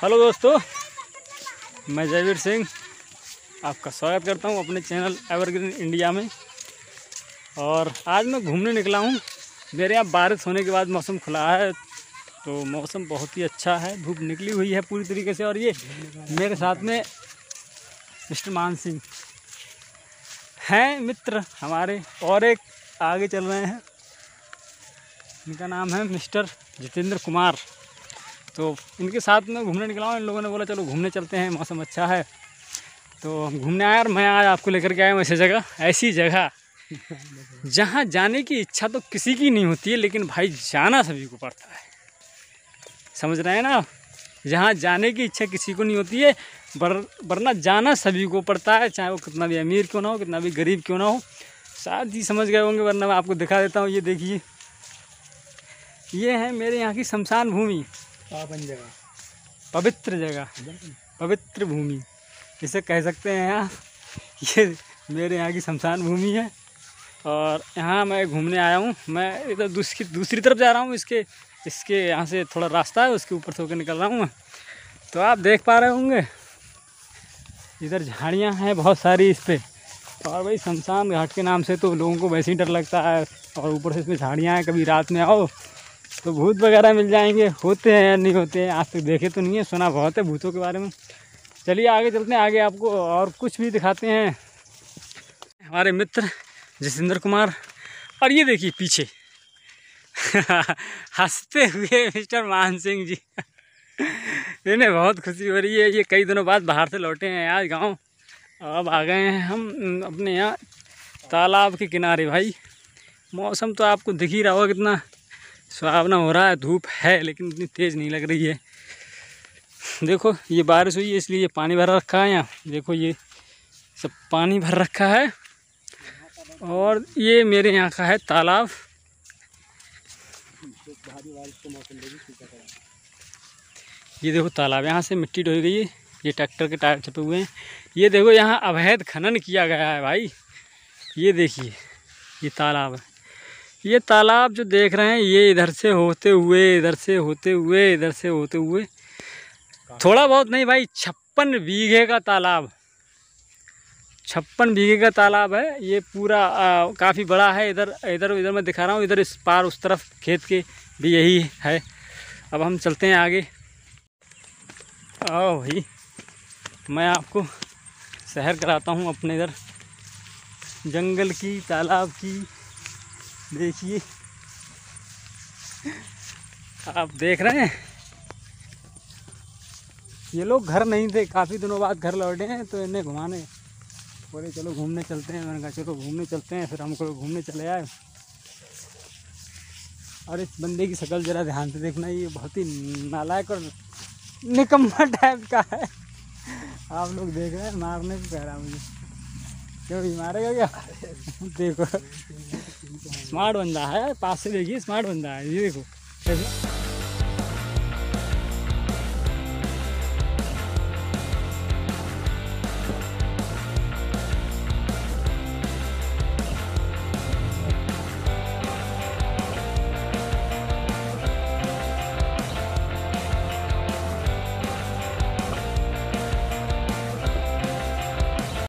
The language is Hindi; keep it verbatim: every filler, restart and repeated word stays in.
हेलो दोस्तों, मैं जयवीर सिंह आपका स्वागत करता हूं अपने चैनल एवरग्रीन इंडिया में। और आज मैं घूमने निकला हूं। मेरे यहाँ बारिश होने के बाद मौसम खुला है, तो मौसम बहुत ही अच्छा है, धूप निकली हुई है पूरी तरीके से। और ये मेरे साथ में मिस्टर मान सिंह हैं, मित्र हमारे, और एक आगे चल रहे हैं, इनका नाम है मिस्टर जितेंद्र कुमार। तो इनके साथ में घूमने निकला हूँ। इन लोगों ने बोला चलो घूमने चलते हैं, मौसम अच्छा है तो घूमने आया। और मैं आज आपको लेकर के आया हूँ ऐसी जगह ऐसी जगह जहाँ जाने की इच्छा तो किसी की नहीं होती है, लेकिन भाई जाना सभी को पड़ता है। समझ रहे हैं ना? जहाँ जाने की इच्छा किसी को नहीं होती है, वर वरना जाना सभी को पड़ता है, चाहे वो कितना भी अमीर क्यों ना हो, कितना भी गरीब क्यों ना हो। शायद ही समझ गए होंगे, वरना मैं आपको दिखा देता हूँ। ये देखिए, ये है मेरे यहाँ की शमशान भूमि। जगह, पवित्र जगह, पवित्र भूमि इसे कह सकते हैं। यहाँ ये मेरे यहाँ की शमशान भूमि है और यहाँ मैं घूमने आया हूँ। मैं इधर दूसरी दूसरी तरफ जा रहा हूँ। इसके इसके यहाँ से थोड़ा रास्ता है, उसके ऊपर से होकर निकल रहा हूँ मैं। तो आप देख पा रहे होंगे इधर झाड़ियाँ हैं बहुत सारी इस पर। और भाई शमशान घाट के नाम से तो लोगों को वैसे ही डर लगता है, और ऊपर से इसमें झाड़ियाँ हैं। कभी रात में आओ तो भूत वगैरह मिल जाएंगे, होते हैं या नहीं होते हैं, आज तक देखे तो नहीं है, सुना बहुत है भूतों के बारे में। चलिए आगे चलते हैं, आगे आपको और कुछ भी दिखाते हैं। हमारे मित्र जितेंद्र कुमार, और ये देखिए पीछे हंसते हुए मिस्टर मान सिंह जी। इन्हें बहुत खुशी हो रही है, ये कई दिनों बाद बाहर से लौटे हैं आज गाँव। अब आ गए हैं हम अपने यहाँ तालाब के किनारे। भाई मौसम तो आपको दिख ही रहा होगा कितना सुहावना हो रहा है। धूप है लेकिन इतनी तेज़ नहीं लग रही है। देखो ये बारिश हुई है इसलिए ये पानी भरा रखा है यहाँ। देखो ये सब पानी भर रखा है। और ये मेरे यहाँ का है तालाब। ये देखो तालाब, यहाँ से मिट्टी ढोई गई है, ये ट्रैक्टर के टायर छपे हुए हैं। ये देखो यहाँ अवैध खनन किया गया है भाई। ये देखिए ये तालाब है। ये तालाब जो देख रहे हैं, ये इधर से होते हुए इधर से होते हुए इधर से होते हुए थोड़ा बहुत नहीं भाई, छप्पन बीघे का तालाब, छप्पन बीघे का तालाब है ये पूरा। काफ़ी बड़ा है। इधर इधर इधर मैं दिखा रहा हूँ, इधर इस पार उस तरफ खेत के भी यही है। अब हम चलते हैं आगे। आओ भाई, मैं आपको सैर कराता हूँ अपने इधर जंगल की, तालाब की। देखिए आप देख रहे हैं, ये लोग घर नहीं थे, काफ़ी दिनों बाद घर लौटे हैं, तो इन्हें घुमाने बोले चलो घूमने चलते हैं। मैंने कहा चलो घूमने चलते हैं, फिर हमको घूमने चले आए। और इस बंदे की शक्ल जरा ध्यान से देखना, ये बहुत ही नालायक और निकम्मा टाइप का है। आप लोग देख रहे हैं, मारने को कह रहा मुझे। क्यों भी मारेगा क्या? देखो स्मार्ट बंदा है, पास से देखिए, स्मार्ट बंदा है। ये देखो कैसे